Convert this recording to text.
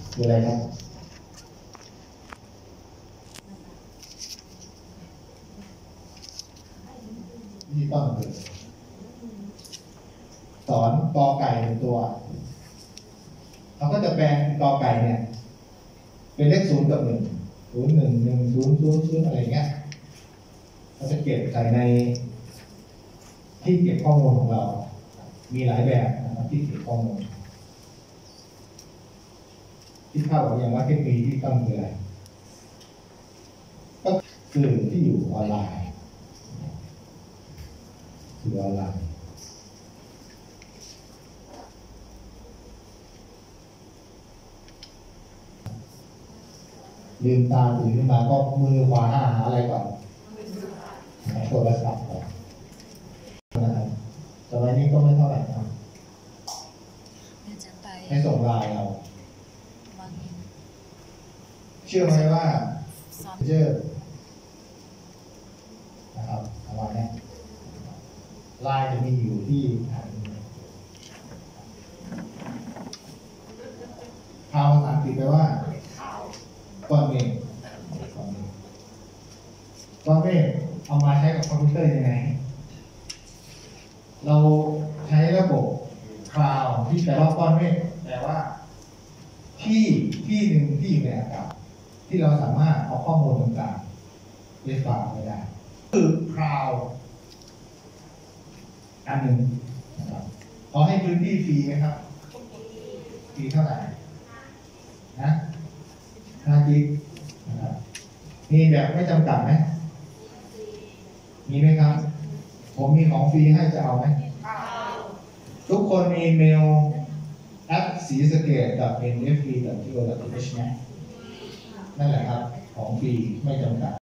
คืออะไรครับที่ต้องคือสอนกอไก่เป็นตัวเราก็จะแปลงกอไก่เนี่ยเป็นเลข0 กับ 1 0 1 1 0 0 0อะไรเงี้ยเราจะเก็บใส่ในที่เก็บข้อมูลของเรามีหลายแบบนะครับที่เก็บข้อมูลที่เข้ากับอย่างว่าเทคโนโลยีที่ต้องคืออะไรก็คือที่อยู่ออนไลน์สื่อออนไลน์ลืมตาตื่นขึ้นมาก็มือขวาหาอะไรก่อนโทรศัพท์ก่อนนะครับสมัยนี้ก็ไม่เท่าไหร่นะให้ส่งไลน์เราเชื่อไหมว่าเจอนะครับประมาณนี้ไลน์จะมีอยู่ที่ภาษาอังกฤษแปลว่าก้อนเมฆก้อนเมฆเอามาใช้กับคอมพิวเตอร์ยังไงเราใช้ระบบคลาวด์ที่แปลว่าก้อนเมฆแปลว่าที่หนึ่งที่อยู่ในอากาศที่เราสามารถเอาข้อมูลต่างๆไปฝากไว้ได้คือคลาวด์อันหนึ่งนะครับเขาให้พื้นที่ฟรีไหมครับฟรีเท่าไหร่นะ5 กิกนะครับมีแบบไม่จำกัดไหมมีไหมครับผมมีของฟรีให้จะเอาไหมทุกคนมีเมลแอปสีสเกตกับ nfb.go.th นะนั่นแหละครับของฟรีไม่จำกัด